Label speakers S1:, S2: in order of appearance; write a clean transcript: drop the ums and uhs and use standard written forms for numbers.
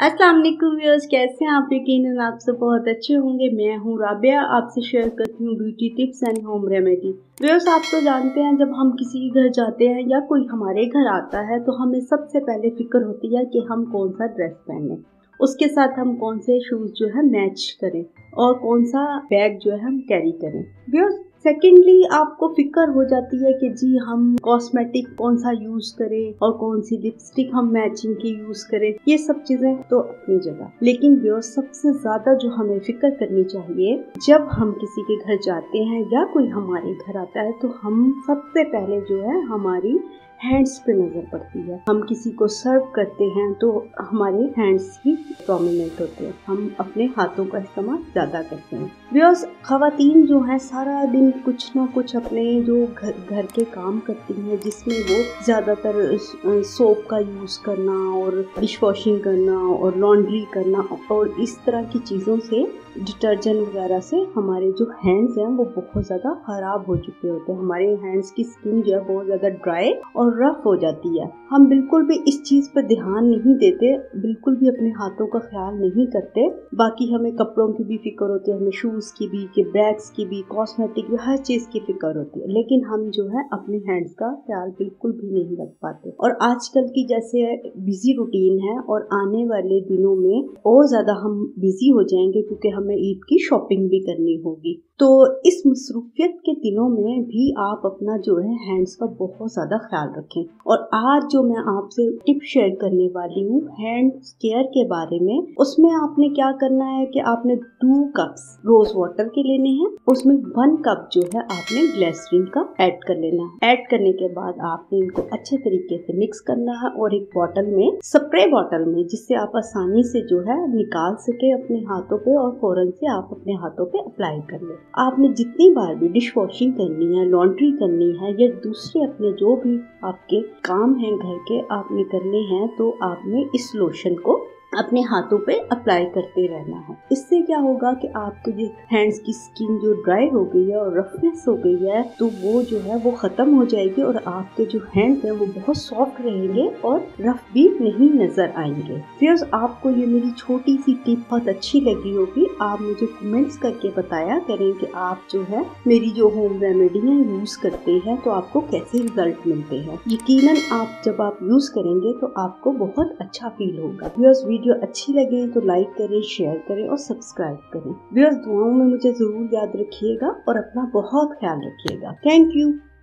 S1: अस्सलाम वालेकुम व्यूअर्स, कैसे हैं आप? यकीनन आप सब बहुत अच्छे होंगे। मैं हूं राबिया, आपसे शेयर करती हूँ beauty tips and home remedy. Viewers, आप तो जानते हैं जब हम किसी के घर जाते हैं या कोई हमारे घर आता है तो हमें सबसे पहले फिक्र होती है कि हम कौन सा ड्रेस पहने, उसके साथ हम कौन से शूज जो है मैच करें और कौन सा बैग जो है हम कैरी करें। व्यूअर्स, सेकेंडली आपको फिक्र हो जाती है कि जी हम कॉस्मेटिक कौन सा यूज करें और कौन सी लिपस्टिक हम मैचिंग की यूज करें। ये सब चीजें तो अपनी जगह, लेकिन व्यूअर्स सबसे ज्यादा जो हमें फिक्र करनी चाहिए जब हम किसी के घर जाते हैं या कोई हमारे घर आता है तो हम सबसे पहले जो है हमारी हैंड्स पे नजर पड़ती है। हम किसी को सर्व करते हैं तो हमारे हैंड्स ही प्रोमिनेंट होते हैं, हम अपने हाथों का इस्तेमाल ज्यादा करते हैं। व्यूअर्स, खवातीन जो है सारा दिन कुछ ना कुछ अपने जो घर के काम करती हैं जिसमें वो ज्यादातर सोप का यूज करना और डिश वॉशिंग करना और लॉन्ड्री करना और इस तरह की चीजों से, डिटर्जेंट वगैरह से हमारे जो हैंड्स हैं वो बहुत ज़्यादा ख़राब हो चुके होते हैं। हमारे हैंड्स की स्किन जो है बहुत ज़्यादा ड्राई और रफ हो जाती है। हम बिल्कुल भी इस चीज़ पर ध्यान नहीं देते, बिल्कुल भी अपने हाथों का ख्याल नहीं करते। बाकी हमें कपड़ों की भी फिक्र होती है, हमें शूज़ की भी, के बैग्स की भी, कॉस्मेटिक भी, हर चीज़ की फिक्र होती है, लेकिन हम जो है अपने हैंड्स का ख्याल बिल्कुल भी नहीं रख पाते। और आजकल की जैसे बिजी रूटीन है और आने वाले दिनों में और ज़्यादा हम बिजी हो जाएंगे क्योंकि हमें ईद की शॉपिंग भी करनी होगी। तो इस मसरूफियत के दिनों में भी आप अपना जो है हैंड्स का बहुत ज़्यादा ख्याल रखें। और आज जो मैं आपसे टिप शेयर करने वाली हूँ हैंड केयर के बारे में, उसमें आपने क्या करना है कि आपने 2 कप्स रोज वाटर के लेने हैं, उसमें 1 कप जो है आपने ग्लिसरीन का ऐड कर लेना है। ऐड करने के बाद आपने इनको अच्छे तरीके से मिक्स करना है और एक बॉटल में, स्प्रे बॉटल में, जिससे आप आसानी से जो है निकाल सके अपने हाथों पे और फौरन से आप अपने हाथों पे अप्लाई कर ले। आपने जितनी बार भी डिश वॉशिंग करनी है, लॉन्ड्री करनी है या दूसरे अपने जो भी आपके काम हैं घर के आपने करने हैं, तो आपने इस लोशन को अपने हाथों पे अप्लाई करते रहना है। इससे क्या होगा कि आपके जो हैंड्स की स्किन जो ड्राई हो गई है और रफनेस हो गई है तो वो जो है वो खत्म हो जाएगी और आपके जो हैंड्स हैं वो बहुत सॉफ्ट रहेंगे और रफ भी नहीं नजर आएंगे। फिर आपको ये मेरी छोटी सी टिप बहुत अच्छी लगी होगी, आप मुझे कमेंट्स करके बताया करें कि आप जो है मेरी जो होम रेमेडियाँ यूज करते हैं तो आपको कैसे रिजल्ट मिलते हैं। यकीनन आप जब आप यूज करेंगे तो आपको बहुत अच्छा फील होगा। वीडियो अच्छी लगे तो लाइक करें, शेयर करें और सब्सक्राइब करें। व्यूअर्स, दुआओं में मुझे जरूर याद रखिएगा और अपना बहुत ख्याल रखिएगा। Thank you.